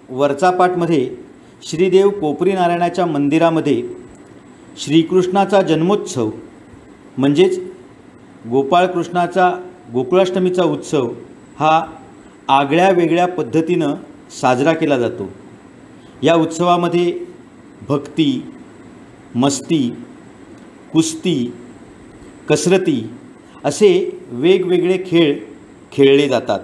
वरचापाटमध्ये श्रीदेव कोपरी नारायणाच्या मंदिरामध्ये श्रीकृष्णाचा जन्मोत्सव म्हणजेच गोपाळकृष्णाचा गोकुळाष्टमीचा उत्सव हा आगळ्या वेगळ्या पद्धतीनं साजरा केला जातो। या उत्सवामध्ये भक्ती, मस्ती, कुस्ती, कसरती असे वेगवेगळे खेळ खेळले जातात।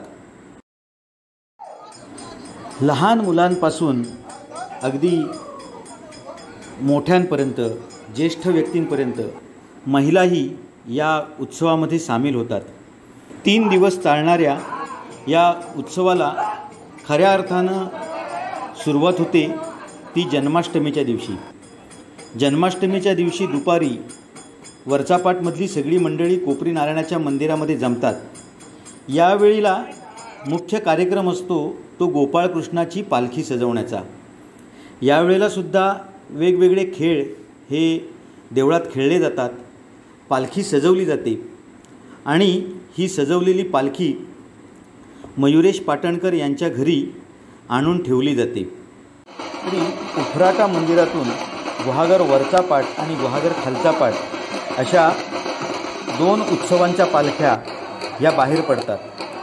लहान मुलांपासून अगदी मोठ्यांपर्यंत, ज्येष्ठ व्यक्तींपर्यंत महिलाही या उत्सवामध्ये सामील होतात। 3 दिवस चालणाऱ्या या उत्सवाला खऱ्या अर्थानं सुरुवात होते ती जन्माष्टमीच्या दिवशी। जन्माष्टमीच्या दिवशी दुपारी वरचापाटमधली सगळी मंडळी कोपरी नारायणाच्या मंदिरामध्ये जमतात। यावेळीला मुख्य कार्यक्रम असतो तो गोपाळकृष्णाची पालखी सजवण्याचा। यावेळेला सुद्धा वेगवेगळे खेळ हे देवळात खेळले जातात। पालखी सजवली जाते आणि ही सजवलेली पालखी मयुरेश पाटणकर यांच्या घरी आणून ठेवली जाते। तरी उफराटा मंदिरातून गुहागर वरचा पाट आणि गुहागर खालचा पाट अशा 2 उत्सवांच्या पालख्या या बाहेर पडतात।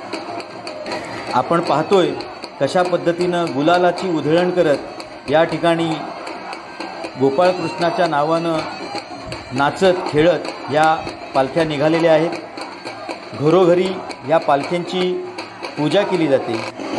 आपण पाहतोय कशा पद्धतीनं गुलालाची उधळण करत या ठिकाणी गोपाळकृष्णाच्या नावानं नाचत खेळत या पालख्या निघालेल्या आहेत। घरोघरी या पालख्यांची पूजा केली जाते।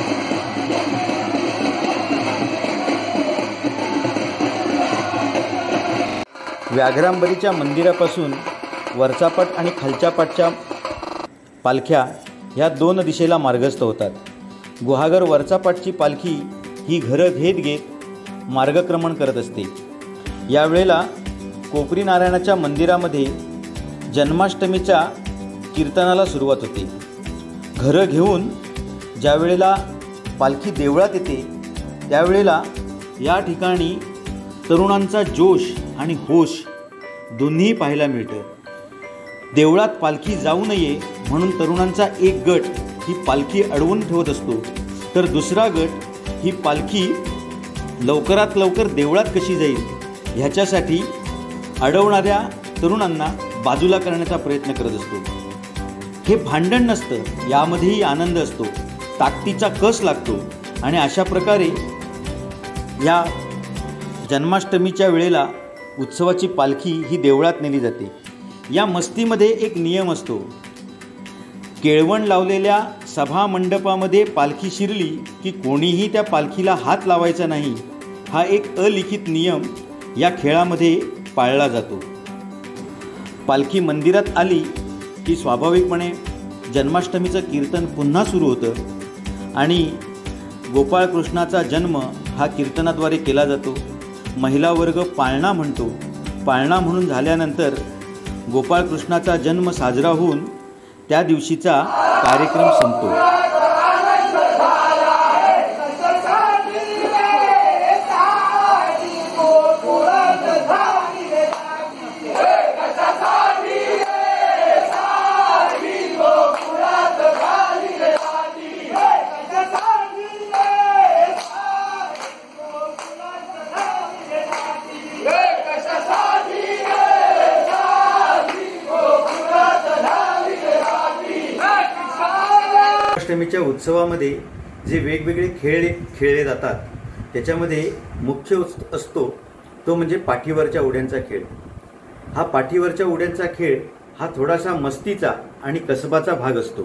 व्याघ्रांबरीच्या मंदिरापासून वरचापाट आणि खालच्या पाटच्या पालख्या ह्या 2 दिशेला मार्गस्थ होतात। गुहागर वरचापाटची पालखी ही घरं घेत मार्गक्रमण करत असते। यावेळेला कोपरी नारायणाच्या मंदिरामध्ये जन्माष्टमीच्या कीर्तनाला सुरुवात होते। घरं घेऊन ज्या वेळेला पालखी देवळात येते त्यावेळेला या ठिकाणी तरुणांचा जोश आणि होश दोन्ही पाहायला मिळतं। देवळात पालखी जाऊ नये म्हणून तरुणांचा एक गट ही पालखी अडवून ठेवत असतो, तर दुसरा गट ही पालखी लवकरात लवकर देवळात कशी जाईल ह्याच्यासाठी अडवणाऱ्या तरुणांना बाजूला करण्याचा प्रयत्न करत असतो। हे भांडण नसतं, यामध्येही आनंद असतो, ताकदीचा कस लागतो आणि अशा प्रकारे या जन्माष्टमीच्या वेळेला उत्सवाची पालखी ही देवळात नेली जाते। या मस्तीमध्ये एक नियम असतो, केळवण लावलेल्या सभा मंडपामध्ये पालखी शिरली की कोणीही त्या पालखीला हात लावायचा नाही, हा एक अलिखित नियम या खेळामध्ये पाळला जातो। पालखी मंदिरात आली की स्वाभाविकपणे जन्माष्टमीचं कीर्तन पुन्हा सुरू होतं आणि गोपाळकृष्णाचा जन्म हा कीर्तनाद्वारे केला जातो। महिला वर्ग पाळणा म्हणतो। पाळणा म्हणून झाल्यानंतर गोपाळकृष्णाचा जन्म साजरा होऊन त्या दिवशीचा कार्यक्रम संपतो। जन्माष्टमीच्या उत्सवामध्ये जे वेगवेगळे खेळ खेळले जातात त्याच्यामध्ये मुख्य असतो तो म्हणजे पाठीवरच्या उड्यांचा खेळ। हा पाठीवरच्या उड्यांचा खेळ हा थोडासा मस्तीचा आणि कसबाचा भाग असतो।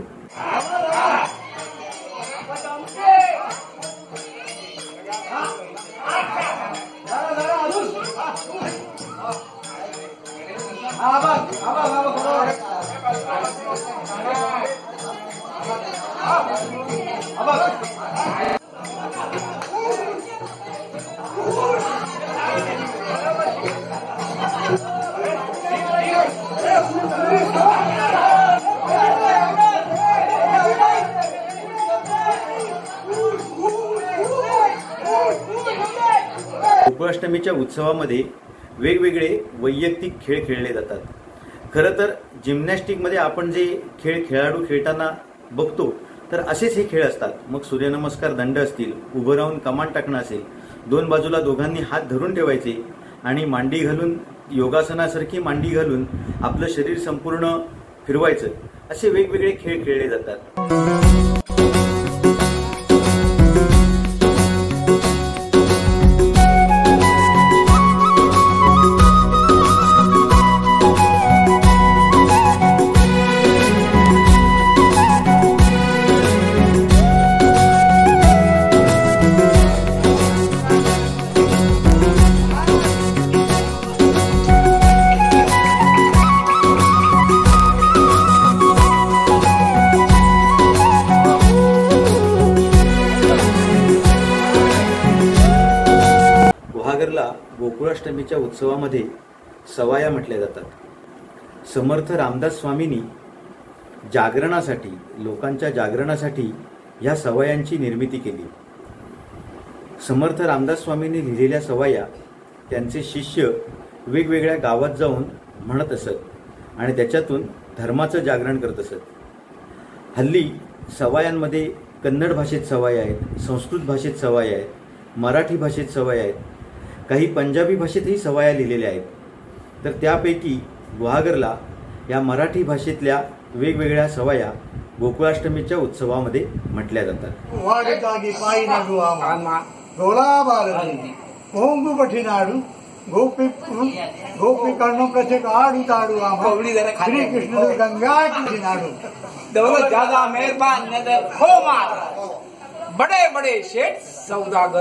गोकुळाष्टमीच्या उत्सवामध्ये वेगवेगळे वैयक्तिक खेळ खेळले जातात। खरं तर जिम्नॅस्टिकमध्ये आपण जे खेळ खेळाडू खेळताना बघतो तर असेच हे खेळ असतात. मग सूर्यनमस्कार दंड असतील, उभं राहून कमान टाकणं असेल, दोन बाजूला दोघांनी हात धरून ठेवायचे आणि मांडी घालून योगासनासारखी मांडी घालून आपलं शरीर संपूर्ण फिरवायचं, असे वेगवेगळे खेळ खेळले जातात. गुहागरला गोकुळाष्टमीच्या उत्सवामध्ये सवाया म्हटल्या जातात. समर्थ रामदास स्वामींनी जागरणासाठी, लोकांच्या जागरणासाठी ह्या सवायांची निर्मिती केली. समर्थ रामदास स्वामींनी लिहिलेल्या सवाया त्यांचे शिष्य वेगवेगळ्या गावात जाऊन म्हणत असत आणि त्याच्यातून धर्माचं जागरण करत असत. हल्ली सवायांमध्ये कन्नड भाषेत सवाया आहेत, संस्कृत भाषेत सवाया आहेत, मराठी भाषेत सवाया आहेत, काही पंजाबी भाषेतही सवाया लिहिलेल्या आहेत. तर त्यापैकी गुहागरला या मराठी भाषेतल्या वेगवेगळ्या सवाया गोकुळाष्टमीच्या उत्सवामध्ये म्हटल्या जातात. श्रीकृष्ण गंगा दौलत ज्यादा मेहरबान नजर हो मारा, बड़े बड़े शेठ सौदागर,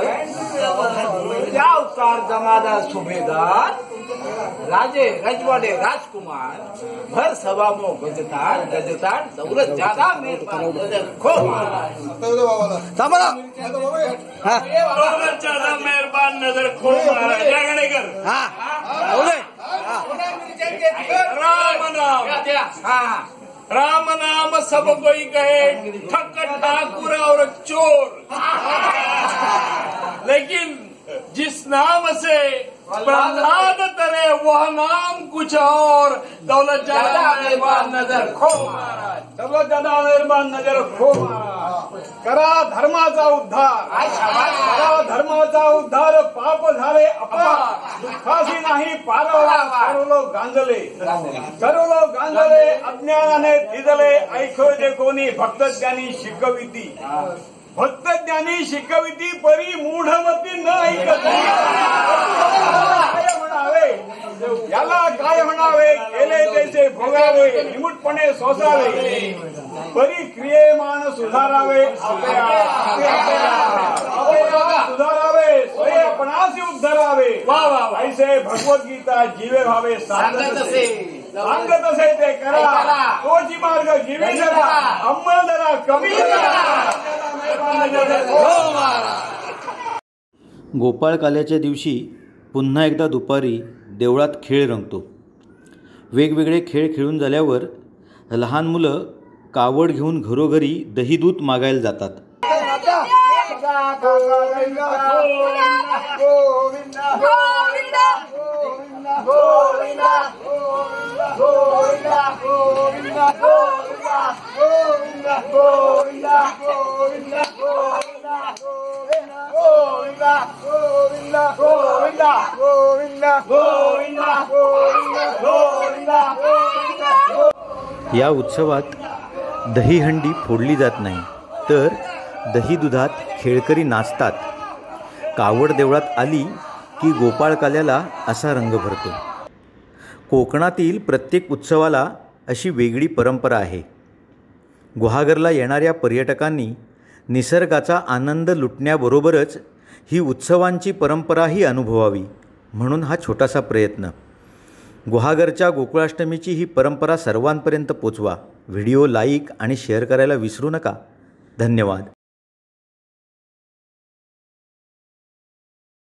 उतार जमादार सुभेदार, राजे रजवाड़े राजकुमार, भर सभा मो गजतार गजतार, दौलत ज्यादा मेहरबान नजर खो मारा, दौलत ज्यादा मेहरबान नजर खो मारा. जागणेकर राम नाम सब कोई कहे, ठक ठाकुर और चोर, लेकिन जिस नाम से प्रहलाद तरे वह नाम कुछ और. दौलत ज्यादा मेहरबान नजर खो महाराज, दौलत ज्यादा मेहरबान नजर खो महाराज. करा धर्माचा उद्धार, करा धर्माचा उद्धार, पाप झाले अपार, दुःखाशी नाही पारवला, करुलो गांजले, करुलो गांजले, अज्ञानाने थिजले, ऐको जे कोणी भक्त ज्ञानी शिकविती, भक्त ज्ञानी शिकविती, परी मूढमती न ऐकत. काय म्हणावे याला, काय म्हणावे, केले त्याचे भोगावे, निमुटपणे सोसावे, परी क्रियेमान सुधारावे, सुधारावे, स्वयपणाशी उद्धरावे. ऐसे भगवद्गीता जीवे भावे सांगत असे ते करा, तोची मार्ग जीवे जरा, अंमल जरा कमी करा. गोपाळकाल्याच्या दिवशी पुन्हा एकदा दुपारी देवळात खेळ रंगतो. वेगवेगळे खेळ खेळून झाल्यावर लहान मुलं कावड घेऊन घरोघरी दहीदूध मागायला जातात. या उत्सवात दहीहंडी फोडली जात नाही, तर दही दुधात खेळकरी नाचतात. कावड देवळात आली की गोपाळकाल्याला असा रंग भरतो. कोकणातील प्रत्येक उत्सवाला अशी वेगळी परंपरा आहे. गुहागरला येणाऱ्या पर्यटकांनी निसर्गाचा आनंद लुटण्याबरोबरच ही उत्सवांची परंपराही अनुभवावी, म्हणून हा छोटासा प्रयत्न. गुहागरच्या गोकुळाष्टमीची ही परंपरा सर्वांपर्यंत पोचवा. व्हिडिओ लाईक आणि शेअर करायला विसरू नका. धन्यवाद.